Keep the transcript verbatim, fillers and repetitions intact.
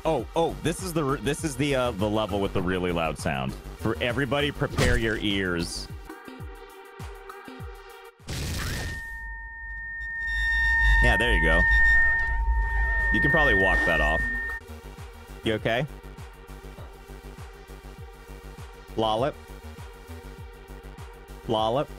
Oh, oh, this is the this is the uh, the level with the really loud sound. For everybody, prepare your ears. Yeah, there you go. You can probably walk that off. You okay? Lolip? Lolip?